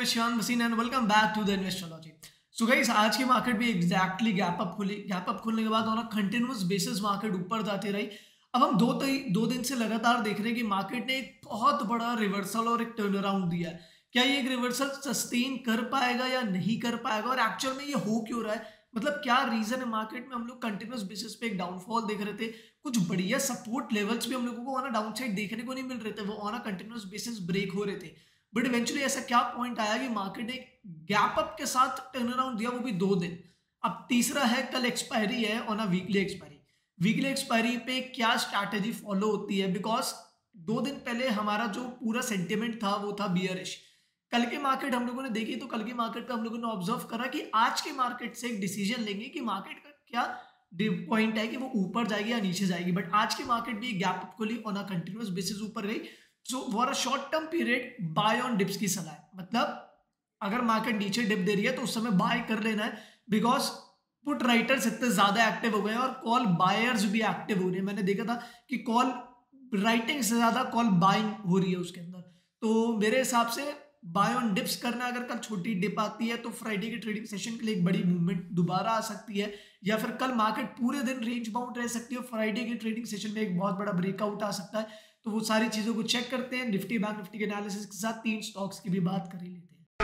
is Shyam Vasin and welcome back to the Investology. So guys, आज की market भी exactly gap up खुलने के बाद on a continuous basis market ऊपर जाती रही। अब हम दो दिन से लगातार देख रहे हैं कि मार्केट ने एक बहुत बड़ा रिवर्सल और एक टर्न अराउंड दिया है। क्या ये एक रिवर्सल सस्टेन कर पाएगा या नहीं कर पाएगा, और एक्चुअल में ये हो क्यों रहा है, मतलब क्या रीजन है मार्केट में। हम लोग कंटिन्यूअस बेसिस पे एक डाउनफॉल देख रहे थे, कुछ बढ़िया सपोर्ट लेवल्स भी हम लोगों को ऑन अ डाउन साइड देखने को नहीं मिल रहे थे, वो on a continuous basis break हो रहे थे। बट इवेंचुअली ऐसा क्या पॉइंट आया कि मार्केट ने गैप अप के साथ टर्न अराउंड दिया, वो भी 2 दिन। अब तीसरा है, कल एक्सपायरी है on a weekly expiry. Weekly expiry पे क्या स्ट्रैटेजी फॉलो होती है, बिकॉज 2 दिन पहले हमारा जो पूरा सेंटिमेंट था वो था बियरिश। कल की मार्केट हम लोगों ने देखी, तो कल की मार्केट का हम लोगों ने ऑब्जर्व करा कि आज के मार्केट से एक डिसीजन लेंगे कि मार्केट का क्या पॉइंट है कि वो ऊपर जाएगी या नीचे जाएगी। बट आज की मार्केट भी गैप अप को ली ऑन अ कंटिन्यूअस बेसिस ऊपर गई। So for a short term period buy on dips की सलाह है, मतलब अगर मार्केट नीचे डिप दे रही है तो उस समय बाय कर लेना है, बिकॉज पुट राइटर्स इतने ज्यादा एक्टिव हो गए हैं और कॉल बायर्स भी एक्टिव हो रहे हैं। मैंने देखा था कि कॉल राइटिंग से ज्यादा कॉल बाइंग हो रही है उसके अंदर। तो मेरे हिसाब से बाय ऑन डिप्स करना, अगर कल छोटी डिप आती है तो फ्राइडे के ट्रेडिंग सेशन के लिए एक बड़ी मूवमेंट दोबारा आ सकती है, या फिर कल मार्केट पूरे दिन रेंज बाउंड रह सकती है और फ्राइडे के ट्रेडिंग सेशन में एक बहुत बड़ा ब्रेकआउट आ सकता है। तो वो सारी चीजों को चेक करते हैं। निफ्टी बैंक निफ्टी के एनालिसिस के साथ 3 स्टॉक्स की भी बात कर ही लेते हैं।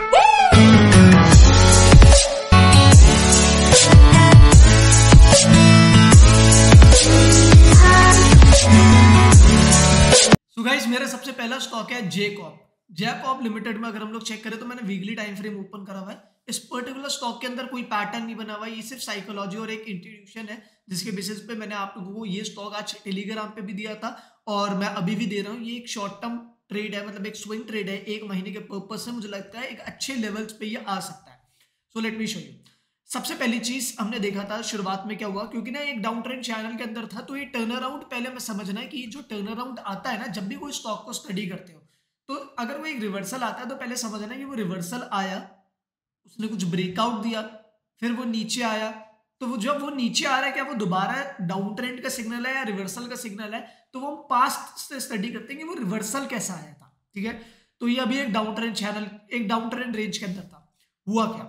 सो गाइस, मेरा सबसे पहला स्टॉक है जेकॉप लिमिटेड में अगर हम लोग चेक करें तो मैंने वीकली टाइम फ्रेम ओपन करा हुआ है। इस पर्टिकुलर स्टॉक के अंदर कोई पैटर्न नहीं बना हुआ है, ये सिर्फ साइकोलॉजी और एक इंट्यूशन है जिसके बेसिस पे मैंने आप लोगों को ये स्टॉक आज टेलीग्राम पे भी दिया था और मैं अभी भी दे रहा हूँ। ये एक शॉर्ट टर्म ट्रेड है, मतलब एक स्विंग ट्रेड है, 1 महीने के पर्पज से मुझे लगता है एक अच्छे लेवल्स पे ये आ सकता है। So let me show you. सबसे पहली चीज हमने देखा था शुरुआत में क्या हुआ, क्योंकि ना एक डाउन ट्रेंड चैनल के अंदर था, तो ये टर्न अराउंड पहले हमें समझना है कि जो टर्न अराउंड आता है ना, जब भी कोई स्टॉक को स्टडी करते हो तो अगर वो एक रिवर्सल आता है तो पहले समझना है कि वो रिवर्सल आया, उसने कुछ ब्रेकआउट दिया, फिर वो नीचे आया। तो वो जब वो नीचे आ रहा है, क्या वो दोबारा डाउन ट्रेंड का सिग्नल है या रिवर्सल का सिग्नल है, तो वो पास्ट से स्टडी करते हैं कि वो रिवर्सल कैसा आया था। ठीक है, तो ये अभी एक डाउन ट्रेंड चैनल, एक डाउन ट्रेंड रेंज के अंदर था। हुआ क्या,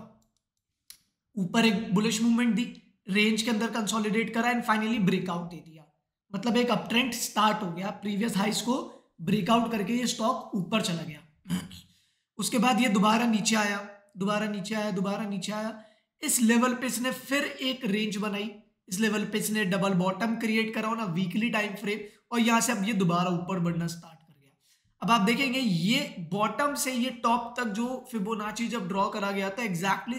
ऊपर एक बुलिश मूवमेंट दी, रेंज के अंदर कंसोलिडेट करा एंड फाइनली ब्रेकआउट दे दिया, मतलब एक अप ट्रेंड स्टार्ट हो गया। प्रीवियस हाइस को ब्रेकआउट करके ये स्टॉक ऊपर चला गया। उसके बाद ये दोबारा नीचे आया, दोबारा नीचे आया, दोबारा नीचे आया। इस लेवल पे इसने फिर एक रेंज बनाई, इस लेवल पे इसने डबल बॉटम क्रिएट करा ना वीकली टाइम फ्रेम, और यहां से अब ये दोबारा ऊपर बढ़ना स्टार्ट कर गया। अब आप देखेंगे ये बॉटम से ये टॉप तक जो फिबोनाची जब ड्रॉ करा गया था, एग्जैक्टली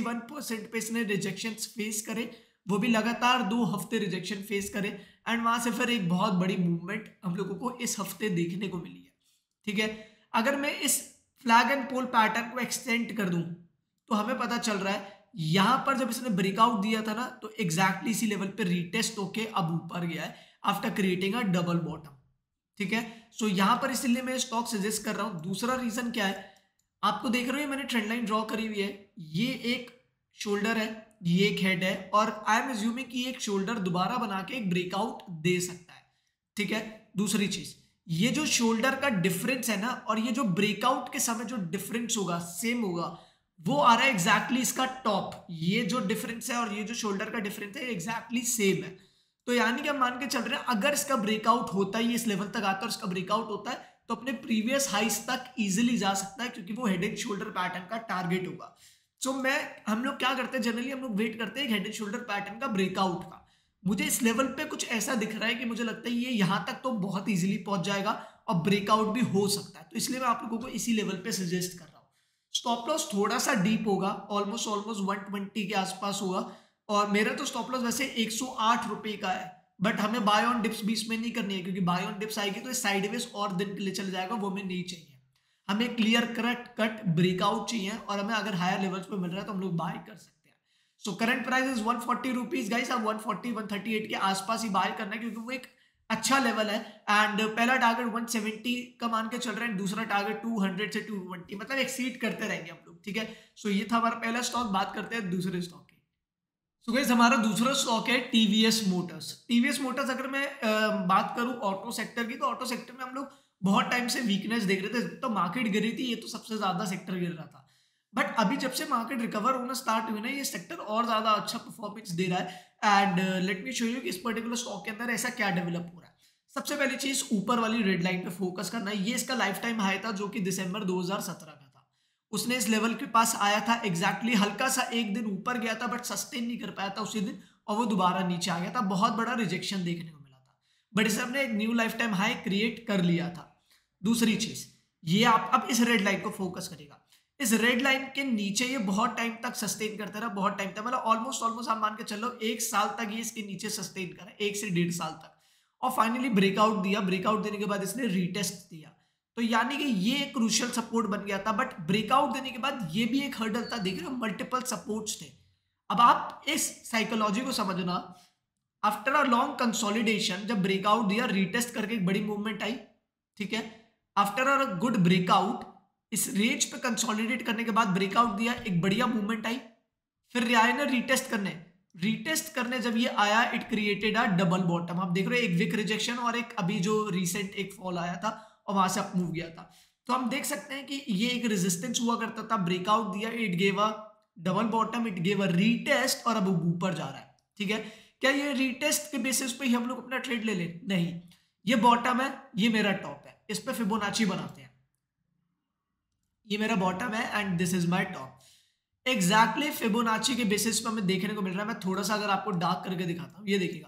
61% पे इसने रिजेक्शन फेस करे, वो भी लगातार 2 हफ्ते रिजेक्शन फेस करे, एंड वहां से फिर एक बहुत बड़ी मूवमेंट हम लोगों को इस हफ्ते देखने को मिली है। ठीक है, अगर मैं इस फ्लैग एंड पोल पैटर्न को एक्सटेंड कर दूं तो हमें पता चल रहा है यहां पर जब इसने ब्रेकआउट दिया था ना, तो एग्जैक्टली इसी लेवल पे रीटेस्ट होके अब ऊपर गया है after creating a double bottom. ठीक है, सो यहां पर इसलिए मैं स्टॉक सजेस्ट कर रहा हूं। दूसरा रीजन क्या है, आपको देख रहे हो मैंने ट्रेंड लाइन ड्रॉ करी हुई है, ये एक शोल्डर है, ये एक हेड है, और आई एम एज्यूमिंग कि एक शोल्डर दोबारा बना के एक ब्रेकआउट दे सकता है। ठीक है, दूसरी चीज, ये जो शोल्डर का डिफरेंस है ना, और ये जो ब्रेकआउट के समय जो डिफरेंस होगा सेम होगा, वो आ रहा है एग्जैक्टली इसका टॉप। ये जो डिफरेंस है और ये जो शोल्डर का डिफरेंस है एग्जैक्टली सेम है। तो यानी कि हम मान के चल रहे हैं अगर इसका ब्रेकआउट होता है, ये इस लेवल तक आता है और इसका ब्रेकआउट होता है, तो अपने प्रीवियस हाइस तक इजिली जा सकता है, क्योंकि वो हेड एंड शोल्डर पैटर्न का टारगेट होगा। सो हम लोग क्या करते हैं, जनरली हम लोग वेट करते हैं हेड एंड शोल्डर पैटर्न का ब्रेकआउट का। मुझे इस लेवल पे कुछ ऐसा दिख रहा है कि मुझे लगता है ये यहां तक तो बहुत इजीली पहुंच जाएगा और ब्रेकआउट भी हो सकता है, तो इसलिए मैं आप लोगों को इसी लेवल पे सजेस्ट कर रहा हूँ। स्टॉप लॉस थोड़ा सा डीप होगा, ऑलमोस्ट 120 के आसपास होगा, और मेरा तो स्टॉप लॉस वैसे 108 रुपए का है, बट हमें बाय ऑन डिप्स भी इसमें नहीं करनी है, क्योंकि बाय ऑन डिप्स आएगी तो साइडवेज और दिन के लिए चले जाएगा, वो हमें नहीं चाहिए। हमें क्लियर कट ब्रेकआउट चाहिए, और हमें अगर हायर लेवल्स पे मिल रहा है तो हम लोग बाय कर सकते हैं। So current price is 140 rupees guys, अब 140-138 के आसपास ही बाय करना है, क्योंकि वो एक अच्छा लेवल है। एंड पहला टारगेट 170 का मान के चल रहा है, दूसरा टारगेट 200 से 220, मतलब एक्सीड करते रहेंगे हम लोग। ठीक है, सो ये था हमारा पहला स्टॉक। बात करते हैं दूसरे स्टॉक की। सो गाइस, हमारा दूसरा स्टॉक है टीवीएस मोटर्स। टीवीएस मोटर्स अगर मैं बात करूं ऑटो सेक्टर की, तो ऑटो सेक्टर में हम लोग बहुत टाइम से वीकनेस देख रहे थे, तो मार्केट गिरी थी, ये तो सबसे ज्यादा सेक्टर गिर रहा था। बट अभी जब से मार्केट रिकवर होना स्टार्ट हुई ना, ये सेक्टर और ज्यादा अच्छा परफॉर्मेंस दे रहा है। And let me show you कि इस पर्टिकुलर स्टॉक के अंदर ऐसा क्या डेवलप हो रहा है। सबसे पहली चीज, ऊपर वाली रेड लाइन पे फोकस करना है। ये इसका लाइफ टाइम हाई था जो कि दिसंबर 2017 का था। उसने इस लेवल के पास आया था एग्जैक्टली, हल्का सा एक दिन ऊपर गया था बट सस्टेन नहीं कर पाया था उसी दिन, और वो दोबारा नीचे आ गया था। बहुत बड़ा रिजेक्शन देखने को मिला था, बट इसे हमने एक new lifetime high create कर लिया था। दूसरी चीज, ये आप अब इस रेड लाइन को फोकस करेगा। इस रेड लाइन के नीचे ये बहुत टाइम तक सस्टेन करता रहा, बहुत टाइम तक, मतलब ऑलमोस्ट आप मान के चलो 1 साल तक ये इसके नीचे सस्टेन करा, 1 से 1.5 साल तक, और फाइनली ब्रेकआउट दिया। ब्रेकआउट देने के बाद इसने रीटेस्ट दिया, तो यानी कि ये एक क्रूशियल सपोर्ट बन गया था। बट ब्रेकआउट देने के बाद ये भी एक हर्डल था, देख रहे हो मल्टीपल सपोर्ट्स थे। अब आप इस साइकोलॉजी को समझना, आफ्टर अ लॉन्ग कंसोलिडेशन जब ब्रेकआउट दिया, रीटेस्ट करके एक बड़ी मूवमेंट आई, ठीक है। आफ्टर अ गुड ब्रेकआउट, इस रेंज पे कंसोलिडेट करने के बाद ब्रेकआउट दिया, एक बढ़िया मूवमेंट आई, फिर आया ना रीटेस्ट करने जब ये आया, it created a double bottom. आप देख रहे हो एक विक रिजेक्शन और एक अभी जो रिसेंट एक फॉल आया था और वहां से अप मूव गया था। तो हम देख सकते हैं कि ये एक रेजिस्टेंस हुआ करता था, ब्रेकआउट दिया, it gave a double bottom, it gave a retest, और अब ऊपर जा रहा है, ठीक है। क्या ये रीटेस्ट के बेसिस पे ही हम लोग अपना ट्रेड ले लें? नहीं, ये बॉटम है, ये मेरा टॉप है, इस पे फिबोनाची बनाते हैं। ये मेरा बॉटम है and this is my top. Exactly Fibonacci के बेसिस पे हमें देखने को मिल रहा है। मैं थोड़ा सा अगर आपको डार्क करके दिखाता हूँ, ये देखिएगा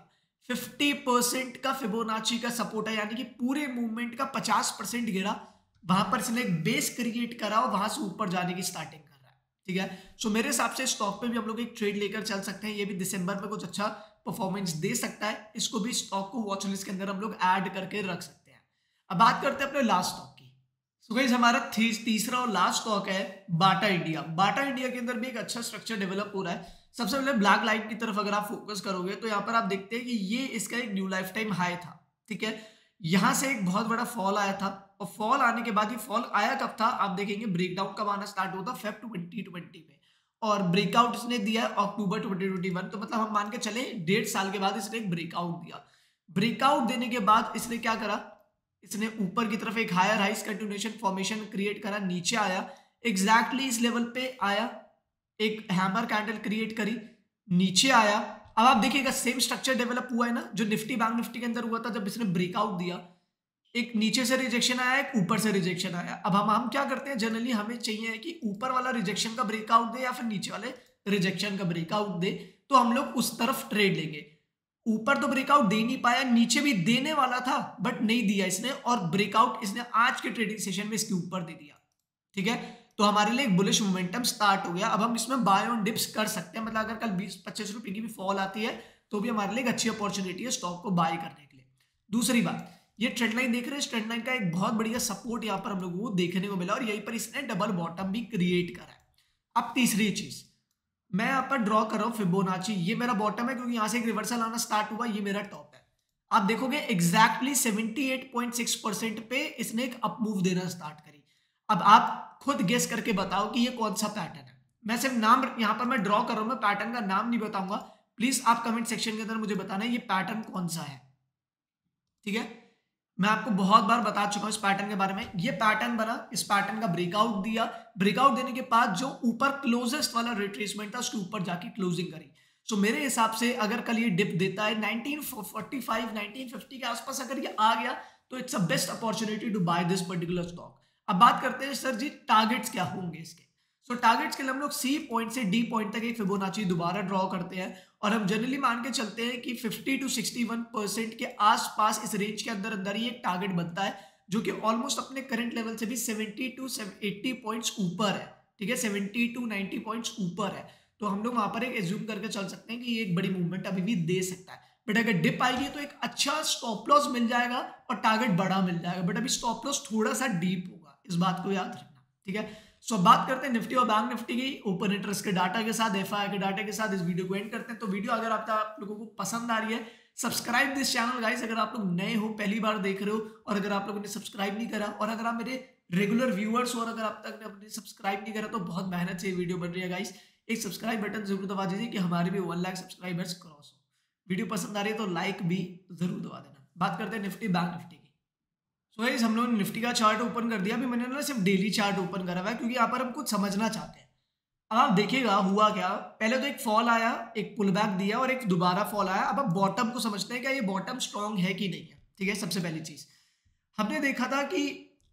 50% का फिबोनाची का सपोर्ट है, यानी कि पूरे मूवमेंट का 50% गिरा, वहां पर इसने एक बेस क्रिएट करा और वहां से ऊपर जाने की स्टार्टिंग कर रहा है, ठीक है। सो मेरे हिसाब से स्टॉक पे भी हम लोग एक ट्रेड लेकर चल सकते हैं। ये भी दिसंबर में कुछ अच्छा परफॉर्मेंस दे सकता है, इसको भी स्टॉक को वॉच लिस्ट के अंदर हम लोग ऐड करके रख सकते हैं। अब बात करते हैं अपने लास्ट स्टॉक की। सो गाइस, हमारा तीसरा और लास्ट स्टॉक है बाटा इंडिया। बाटा इंडिया के अंदर भी एक अच्छा स्ट्रक्चर डेवलप हो रहा है। सबसे पहले ब्लैक लाइन की तरफ अगर आप फोकस करोगे तो यहाँ पर आप देखते हैं कि ये इसका एक न्यू लाइफ टाइम हाई था, ठीक है। यहाँ से एक बहुत बड़ा फॉल आया था, और फॉल आने के बाद ये फॉल आया कब था आप देखेंगे, ब्रेकडाउन कब आना स्टार्ट होता फेब 2020 में, और ब्रेकआउट इसने दिया अक्टूबर 2021। तो मतलब हम मान के चले 1.5 साल के बाद इसने एक ब्रेकआउट दिया। ब्रेकआउट देने के बाद इसने क्या करा, इसने ऊपर की तरफ एक हायर हाइस कंटिन्यूएशन फॉर्मेशन क्रिएट करा, नीचे आया, एग्जैक्टली इस लेवल पे आया, एक हैमर कैंडल क्रिएट करी, नीचे आया। अब आप देखिएगा सेम स्ट्रक्चर डेवलप हुआ है ना जो निफ्टी बैंक निफ्टी के अंदर हुआ था जब इसने ब्रेकआउट दिया। एक नीचे से रिजेक्शन आया, एक ऊपर से रिजेक्शन आया। अब हम क्या करते हैं, जनरली हमें चाहिए कि ऊपर वाला रिजेक्शन का ब्रेकआउट दे या फिर नीचे वाले रिजेक्शन का ब्रेकआउट दे, तो हम लोग उस तरफ ट्रेड लेंगे। ऊपर तो ब्रेकआउट दे नहीं पाया, नीचे भी देने वाला था बट नहीं दिया इसने, और ब्रेकआउट इसने आज के ट्रेडिंग सेशन में इसके ऊपर दे दिया, ठीक है। तो हमारे लिए एक बुलिश मोमेंटम स्टार्ट हो गया। अब हम इसमें बाय ऑन डिप्स कर सकते हैं, मतलब अगर कल 20-25 रुपए की भी फॉल आती है तो भी हमारे लिए एक अच्छी अपॉर्चुनिटी है स्टॉक को बाय करने के लिए। दूसरी बात, ये ट्रेंड लाइन देख रहे हैं, इस ट्रेंड लाइन का एक बहुत बढ़िया सपोर्ट यहाँ पर हम लोगों को देखने को मिला, और यहीं पर इसने डबल बॉटम भी क्रिएट करा है। अब तीसरी चीज मैं यहाँ पर ड्रॉ कर रहा हूँ फिबोनाची, ये मेरा बॉटम है क्योंकि यहाँ से एक रिवर्सल आना स्टार्ट हुआ, ये मेरा टॉप है। आप देखोगे एग्जैक्टली 78.6% पे इसने एक अप मूव देना स्टार्ट करी। अब आप खुद गेस करके बताओ कि ये कौन सा पैटर्न है। मैं सिर्फ नाम यहाँ पर मैं ड्रॉ कर रहा हूँ, मैं पैटर्न का नाम नहीं बताऊंगा। प्लीज आप कमेंट सेक्शन के अंदर मुझे बताना है ये पैटर्न कौन सा है, ठीक है। मैं आपको बहुत बार बता चुका हूं इस पैटर्न के बारे में। ये पैटर्न बना, इस पैटर्न का ब्रेकआउट दिया, ब्रेकआउट देने के बाद जो ऊपर क्लोजेस्ट वाला रिट्रेसमेंट था उसके ऊपर जाके क्लोजिंग करी। सो मेरे हिसाब से अगर कल ये डिप देता है 1945 1950 के आसपास अगर ये आ गया तो it's a best opportunity to buy this particular stock. अब बात करते हैं सर जी टारगेट्स क्या होंगे इसके। सो टारगेट्स के लिए हम लोग सी पॉइंट से डी पॉइंट तक एक फिबोनाची दोबारा ड्रॉ करते हैं, और हम जनरली मान के चलते हैं कि 50 to 61% के आसपास इस रेंज के अंदर अंदर ही एक टारगेट बनता है, जो कि ऑलमोस्ट अपने करंट लेवल से भी 70 to 80 पॉइंट्स ऊपर है, ठीक है, 70 to 90 पॉइंट्स ऊपर है। तो हम लोग वहां पर एक एज्यूम करके चल सकते हैं कि ये एक बड़ी मूवमेंट अभी भी दे सकता है। बट अगर डिप आएगी तो एक अच्छा स्टॉप लॉस मिल जाएगा और टारगेट बड़ा मिल जाएगा, बट अभी स्टॉप लॉस थोड़ा सा डीप होगा, इस बात को याद रखना, ठीक है। सो बात करते हैं निफ्टी और बैंक निफ्टी की ओपन इंटरेस्ट के डाटा के साथ, एफआई के डाटा के साथ इस वीडियो को एंड करते हैं। तो वीडियो अगर आप लोगों को पसंद आ रही है, सब्सक्राइब दिस चैनल गाइस अगर आप लोग नए हो, पहली बार देख रहे हो, और अगर आप लोगों ने सब्सक्राइब नहीं करा, और अगर आप मेरे रेगुलर व्यूअर्स हो और अगर आप तक ने सब्सक्राइब नहीं करा तो बहुत मेहनत से ये वीडियो बन रही है गाइस। एक सब्सक्राइब बटन जरूर दबा दीजिए कि हमारे भी 1 लाख सब्सक्राइबर्स क्रॉस हो। वीडियो पसंद आ रही है तो लाइक भी जरूर दबा देना। बात करते हैं निफ्टी बैंक निफ्टी की। सो गाइस हम लोगों ने निफ्टी का चार्ट ओपन कर दिया। अभी मैंने ना सिर्फ डेली चार्ट ओपन करा हुआ है क्योंकि यहाँ पर हम कुछ समझना चाहते हैं। अब आप देखिएगा हुआ क्या, पहले तो एक फॉल आया, एक पुल बैक दिया और एक दोबारा फॉल आया। अब आप बॉटम को समझते हैं क्या ये बॉटम स्ट्रांग है कि नहीं है, ठीक है। सबसे पहली चीज हमने देखा था कि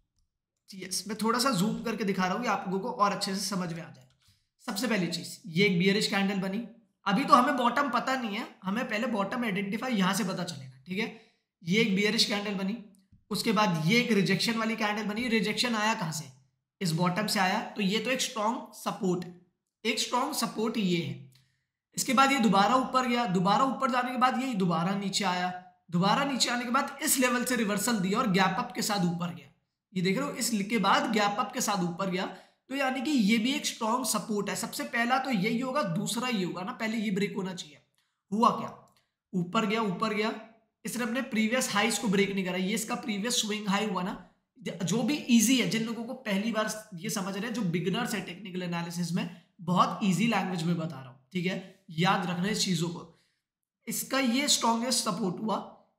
यस, मैं थोड़ा सा जूम करके दिखा रहा हूँ आप लोगों को और अच्छे से समझ में आ जाए। सबसे पहली चीज ये एक बियरिश कैंडल बनी। अभी तो हमें बॉटम पता नहीं है, हमें पहले बॉटम आइडेंटिफाई यहां से पता चलेगा, ठीक है। ये एक बियरिश कैंडल बनी, उसके बाद ये एक रिजेक्शन वाली कैंडल बनी। रिजेक्शन आया कहां से, इस बॉटम से आया, तो ये तो एक स्ट्रॉन्ग सपोर्ट, एक स्ट्रॉन्ग सपोर्ट ये है। इसके बाद ये दोबारा ऊपर गया, दोबारा ऊपर जाने के बाद ये दोबारा नीचे आया, दोबारा नीचे आने के बाद इस लेवल से रिवर्सल दिया और गैप अप के साथ ऊपर गया। ये देख रहे हो, इसके बाद गैप अप के साथ ऊपर गया, तो यानी कि ये भी एक स्ट्रॉन्ग सपोर्ट है। सबसे पहला तो यही होगा, दूसरा ये होगा ना, पहले ये ब्रेक होना चाहिए। हुआ क्या, ऊपर गया, ऊपर गया, इसने अपने प्रीवियस हाइस को ब्रेक नहीं करा, ये इसका प्रीवियस स्विंग हाई हुआ ना। जो भी इजी है, जिन लोगों को पहली बार ये समझ रहे हैं, जो बिगिनर्स है टेक्निकल एनालिसिस में, बहुत इजी लैंग्वेज में बता रहा हूं, ठीक है। याद रखना इस चीजों को। इसका ये स्ट्रॉन्गेस्ट सपोर्ट हुआ,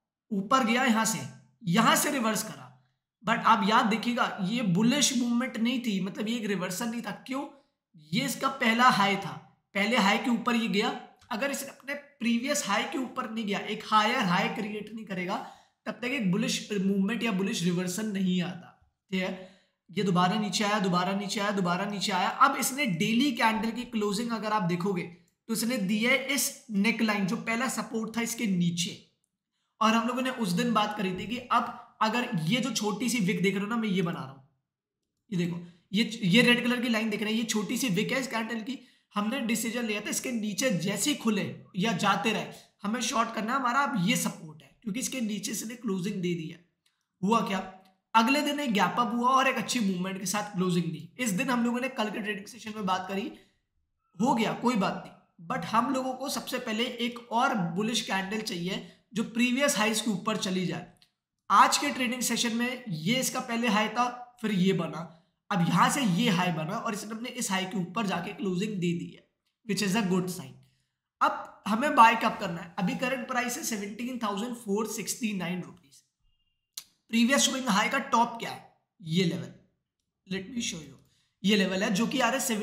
ऊपर गया यहां से रिवर्स करा। बट आप याद देखिएगा, ये बुलिश मूवमेंट नहीं थी, मतलब ये एक रिवर्सल नहीं था। क्यों, ये इसका पहला हाई था, पहले हाई के ऊपर ये गया। अगर इसने अपने प्रीवियस हाई के ऊपर नहीं गया, एक हायर हाई क्रिएट नहीं करेगा, तब तक एक बुलिश मूवमेंट या बुलिश रिवर्सल नहीं आता, ठीक है। ये दोबारा नीचे आया, दोबारा नीचे आया, दोबारा नीचे आया। अब इसने डेली कैंडल की क्लोजिंग अगर आप देखोगे तो इसने दी है इस नेक लाइन, जो पहला सपोर्ट था, इसके नीचे। और हम लोगों ने उस दिन बात करी थी कि अब अगर ये जो छोटी सी विक देख रहे हो ना, मैं ये बना रहा हूं, ये देखो, ये रेड कलर की लाइन देख रहे हैं, ये छोटी सी विक है इस कैंडल की। हमने डिसीजन लिया था इसके नीचे जैसे ही खुले या जाते रहे हमें शॉर्ट करना है हमारा। अब ये सपोर्ट है क्योंकि इसके नीचे से क्लोजिंग दे दी है। हुआ क्या, अगले दिन एक गैप अप हुआ और एक अच्छी मूवमेंट के साथ क्लोजिंग दी। इस दिन हम लोगों ने कल के ट्रेडिंग सेशन में बात करी, हो गया कोई बात नहीं, बट हम लोगों को सबसे पहले एक और बुलिश कैंडल चाहिए जो प्रीवियस हाइस के ऊपर चली जाए। आज के ट्रेडिंग सेशन में ये इसका पहले हाई था, फिर ये बना, अब यहां से ये हाई बना और इसने अपने इस हाई के ऊपर जाके क्लोजिंग दे दी है, which is a good sign. अब हमें बाय कब करना है, अभी करंट प्राइस है 17,469 रुपीज। प्रीवियस स्विंग हाई का टॉप क्या है, ये level, let me show you, ये लेवल है जो कि आ रहा है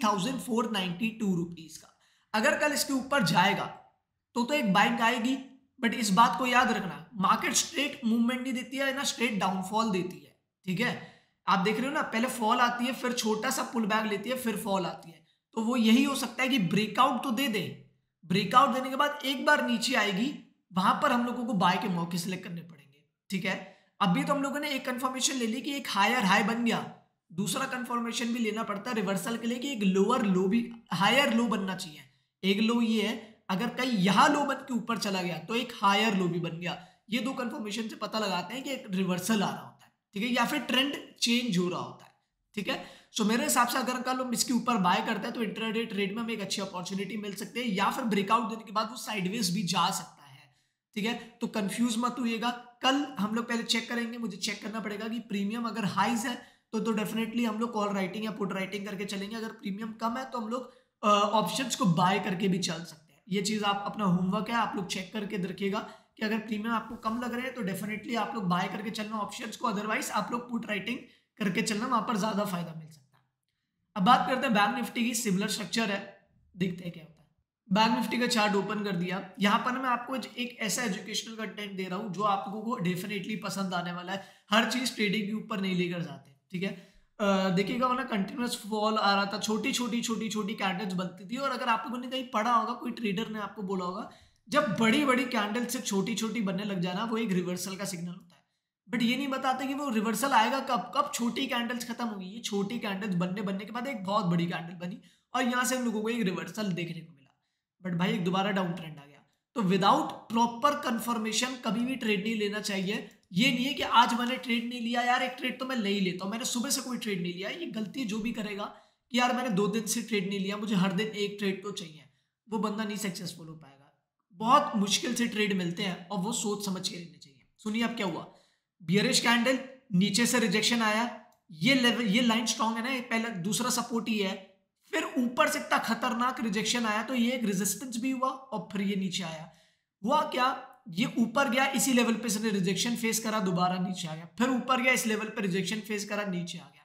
17,492 रुपीज का। अगर कल इसके ऊपर जाएगा तो एक बाइंग आएगी, बट इस बात को याद रखना, मार्केट स्ट्रेट मूवमेंट नहीं देती है ना, स्ट्रेट डाउनफॉल देती है, ठीक है। आप देख रहे हो ना, पहले फॉल आती है, फिर छोटा सा पुल बैक लेती है, फिर फॉल आती है। तो वो यही हो सकता है कि ब्रेकआउट तो दे दे, ब्रेकआउट देने के बाद एक बार नीचे आएगी, वहां पर हम लोगों को बाय के मौके सिलेक्ट करने पड़ेंगे, ठीक है। अभी तो हम लोगों ने एक कंफर्मेशन ले ली कि एक हायर हाई बन गया, दूसरा कंफर्मेशन भी लेना पड़ता है रिवर्सल के लिए कि एक लोअर लो भी, हायर लो बनना चाहिए। एक लो ये है, अगर कहीं यहां लो बन के ऊपर चला गया तो एक हायर लो भी बन गया। ये दो कंफर्मेशन से पता लगाते हैं कि एक रिवर्सल आ रहा होता है, ठीक है, या फिर ट्रेंड चेंज हो रहा होता है, ठीक है। सो मेरे हिसाब से अगर कल हम इसके ऊपर बाय करते हैं तो इंट्राडे ट्रेड में हमें एक अच्छी अपॉर्चुनिटी मिल सकती है, या फिर ब्रेकआउट देने के बाद वो साइडवेज भी जा सकता है, ठीक है। तो कंफ्यूज मत होइएगा, कल हम लोग पहले चेक करेंगे, मुझे चेक करना पड़ेगा कि प्रीमियम अगर हाइज है तो डेफिनेटली हम लोग कॉल राइटिंग या पुट राइटिंग करके चलेंगे। अगर प्रीमियम कम है तो हम लोग ऑप्शंस को बाय करके भी चल सकते हैं। ये चीज आप अपना होमवर्क है, आप लोग चेक करके रखिएगा कि अगर प्रीमियम आपको कम लग रहे हैं तो डेफिनेटली आप लोग बाय करके चलना ऑप्शंस को, अदरवाइज आप लोग पुट राइटिंग करके चलना, वहां पर ज्यादा फायदा मिल सकता है। अब बात करते हैं बैंक निफ्टी की, सिमिलर स्ट्रक्चर है, देखते हैं क्या होता है। बैंक निफ्टी का चार्ट ओपन कर दिया, यहाँ पर मैं आपको एक ऐसा एजुकेशनल कंटेंट दे रहा हूँ जो आप लोगों को डेफिनेटली पसंद आने वाला है। हर चीज ट्रेडिंग के ऊपर नहीं लेकर जाते, ठीक है। देखिएगा वरना कंटिन्यूस फॉल आ रहा था, छोटी छोटी कैंडल्स बनती थी, और अगर आप लोगों ने कहीं पढ़ा होगा, कोई ट्रेडर ने आपको बोला होगा, जब बड़ी बड़ी कैंडल से छोटी छोटी बनने लग जाना वो एक रिवर्सल का सिग्नल होता है। बट ये नहीं बताते कि वो रिवर्सल आएगा कब, कब छोटी कैंडल्स खत्म होगी। ये छोटी कैंडल्स बनने के बाद एक बहुत बड़ी कैंडल बनी और यहाँ से हम लोगों को एक रिवर्सल देखने को मिला, बट भाई एक दोबारा डाउन ट्रेंड आ गया। तो विदाउट प्रॉपर कंफर्मेशन कभी भी ट्रेड नहीं लेना चाहिए। ये नहीं है कि आज मैंने ट्रेड नहीं लिया, यार एक ट्रेड तो मैं ले ही लेता हूँ, मैंने सुबह से कोई ट्रेड नहीं लिया। ये गलती जो भी करेगा कि यार मैंने 2 दिन से ट्रेड नहीं लिया, मुझे हर दिन एक ट्रेड तो चाहिए, वो बंदा नहीं सक्सेसफुल हो पाएगा। बहुत मुश्किल से ट्रेड मिलते हैं और वो सोच समझ के लेने चाहिए। सुनिए अब क्या हुआ, बियरिश कैंडल, नीचे से रिजेक्शन आया, ये लेवल, ये लाइन स्ट्रॉन्ग है ना, पहला दूसरा सपोर्ट ही है, फिर ऊपर से इतना खतरनाक रिजेक्शन आया तो ये एक रेजिस्टेंस भी हुआ और फिर ये नीचे आया। हुआ क्या, ये ऊपर गया, इसी लेवल पे इसने रिजेक्शन फेस करा, दोबारा नीचे आ गया, फिर ऊपर गया, इस लेवल पे रिजेक्शन फेस करा, नीचे आ गया।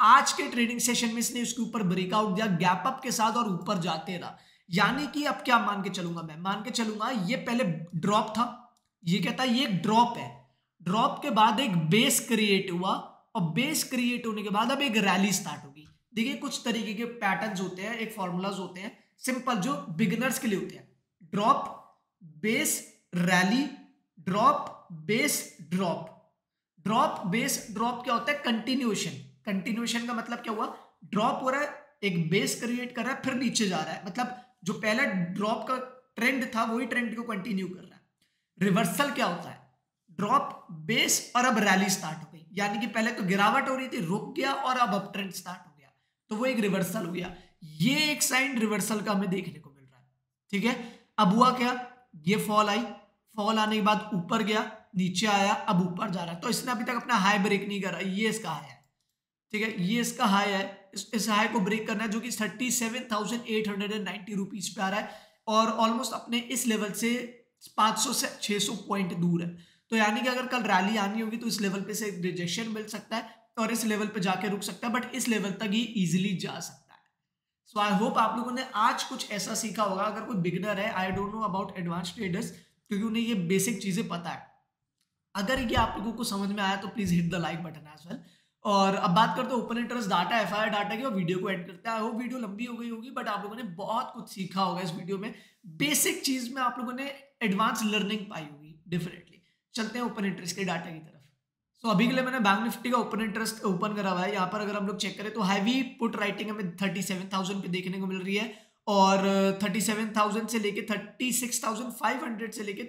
आज के ट्रेडिंग सेशन में इसने उसके ऊपर ब्रेकआउट दिया गैप अप के साथ और ऊपर जाते रहा। यानी कि अब क्या मान के चलूंगा, मैं मान के चलूंगा ये पहले ड्रॉप था, ये कहता है ये एक ड्रॉप है, ड्रॉप के बाद एक बेस क्रिएट हुआ और बेस क्रिएट होने के बाद अब एक रैली स्टार्ट होगी। देखिए कुछ तरीके के पैटर्न्स होते हैं, एक फॉर्मूलाज होते हैं सिंपल जो बिगिनर्स के लिए होते हैं, drop base rally, drop base drop. Drop base drop क्या होता है, कंटिन्यूएशन। कंटिन्यूएशन का मतलब क्या हुआ, ड्रॉप हो रहा है, एक बेस क्रिएट कर रहा है, फिर नीचे जा रहा है, मतलब जो पहला ड्रॉप का ट्रेंड था वही ट्रेंड को कंटिन्यू कर रहा है। रिवर्सल क्या होता है, ड्रॉप बेस और अब रैली स्टार्ट हो गई, यानी कि पहले तो गिरावट हो रही थी, रुक गया और अब अप ट्रेंड स्टार्ट हो गया, तो वो एक रिवर्सल हो गया। ये एक साइन रिवर्सल का हमें देखने को मिल रहा है। ठीक है, अब हुआ क्या, ये फॉल आई, फॉल आने के बाद ऊपर गया, नीचे आया, अब ऊपर जा रहा है, तो इसने अभी तक अपना हाई ब्रेक नहीं करा, ये इसका हाई है। ठीक है, ये इसका हाई है, इस हाई को ब्रेक करना है जो कि 37,890 रुपीज पे आ रहा है और ऑलमोस्ट अपने इस लेवल से 500 से 600 पॉइंट दूर है। तो यानी कि अगर कल रैली आनी होगी तो इस लेवल पे से रिजेक्शन मिल सकता है और इस लेवल पे जाके रुक सकता है, बट इस लेवल तक ही इजीली जा सकता है। सो आई होप आप लोगों ने आज कुछ ऐसा सीखा होगा। अगर कोई बिगिनर है, I don't know about advance traders, क्योंकि उन्हें ये बेसिक चीजें पता है। अगर ये आप लोगों को समझ में आया तो please hit the like button as well. और अब बात करते हैं open interest data, FIR data की, और वीडियो को एंड करते हैं। वो वीडियो लंबी हो गई होगी बट आप लोगों ने बहुत कुछ सीखा होगा इस वीडियो में। बेसिक चीज में आप लोगों ने एडवांस लर्निंग पाई होगी डेफिनेटली। चलते हैं ओपन इंटरेस्ट के डाटा की तरफ। सो अभी के लिए मैंने बैंक निफ्टी का ओपन इंटरेस्ट ओपन करा हुआ है। यहाँ पर अगर हम लोग चेक करें तो हैवी पुट राइटिंग हमें 37,000 पे देखने को मिल रही है और 37,000 से लेके 36,500 से लेके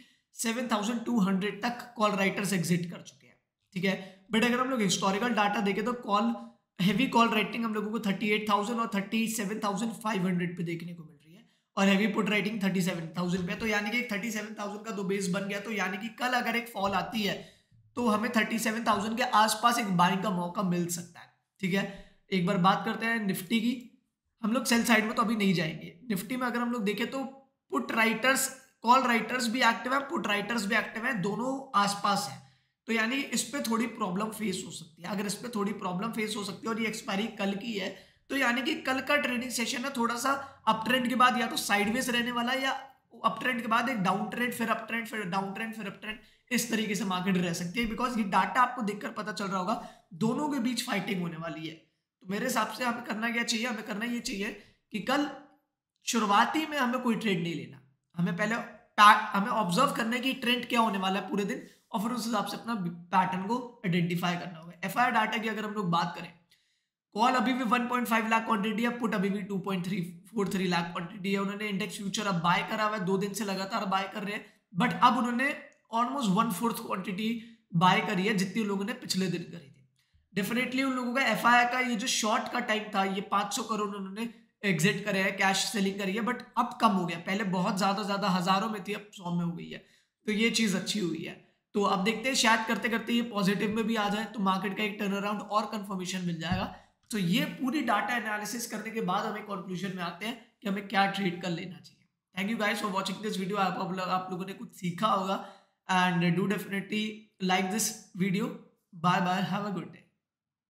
37,200 तक कॉल राइटर्स एग्जिट कर चुके हैं। ठीक है, बट अगर हम लोग हिस्टोरिकल डाटा देखें तो कॉल हैवी कॉल राइटिंग हम लोगों को 38,000 और 37,500 पे देखने को मिल रही है और हैवी पुट राइटिंग 37,000 पे। तो यानी कि 37,000 का दो बेस बन गया, तो यानी कि कल अगर एक फॉल आती है तो हमें 37,000 के आसपास एक बाइंग का मौका मिल सकता है। ठीक है, एक बार बात करते हैं निफ्टी की। हम लोग सेल साइड में तो अभी नहीं जाएंगे। निफ्टी में अगर हम लोग देखें तो पुट राइटर्स, कॉल राइटर्स भी एक्टिव है, पुट राइटर्स भी एक्टिव है, दोनों आसपास है। तो यानी इस पे थोड़ी प्रॉब्लम फेस हो सकती है। अगर इस पे थोड़ी प्रॉब्लम फेस हो सकती है और ये एक्सपायरी कल की है, तो यानी कि कल का ट्रेडिंग सेशन है थोड़ा सा अप ट्रेंड के बाद या तो साइडवेज रहने वाला है या अप ट्रेंड के बाद एक डाउन ट्रेंड, फिर अप ट्रेंड, फिर डाउन ट्रेंड, फिर अप ट्रेंड, इस तरीके से मार्केट रह सकती है। बिकॉज ये डाटा आपको देखकर पता चल रहा होगा दोनों के बीच फाइटिंग होने वाली है। तो मेरे हिसाब से हमें करना क्या चाहिए, हमें करना ये चाहिए कि कल शुरुआती में हमें कोई ट्रेड नहीं लेना। हमें पहले हमें ऑब्जर्व करना है कि ट्रेंड क्या होने वाला है पूरे दिन और फिर उस हिसाब से अपना पैटर्न को आइडेंटिफाई करना होगा। एफआईआर डाटा की अगर हम लोग बात करें, कॉल अभी भी 1.5 लाख क्वांटिटी है, पुट अभी भी 2.343 लाख क्वांटिटी है। उन्होंने इंडेक्स फ्यूचर अब बाय करा हुआ है, 2 दिन से लगातार बाय कर रहे हैं, बट अब उन्होंने ऑलमोस्ट 1/4 क्वांटिटी बाय करी है जितनी लोगों ने पिछले दिन करी थी। डेफिनेटली उन लोगों का एफआईआर का ये जो शॉर्ट का टाइम था, ये 500 करोड़ उन्होंने एग्जिट करे है, कैश सेलिंग करी है, बट अब कम हो गया। पहले बहुत ज्यादा हजारों में थी, अब 100 में हो गई है, तो ये चीज अच्छी हुई है। तो अब देखते हैं शायद करते करते ये पॉजिटिव में भी आ जाए तो मार्केट का एक टर्न अराउंड और कंफर्मेशन मिल जाएगा। तो ये पूरी डाटा एनालिसिस करने के बाद हमें कंक्लूजन में आते हैं कि हमें क्या ट्रेड कर लेना चाहिए। Thank you guys for watching this video. आप लोगों ने कुछ सीखा होगा and do definitely like this video. Bye bye, have a good day.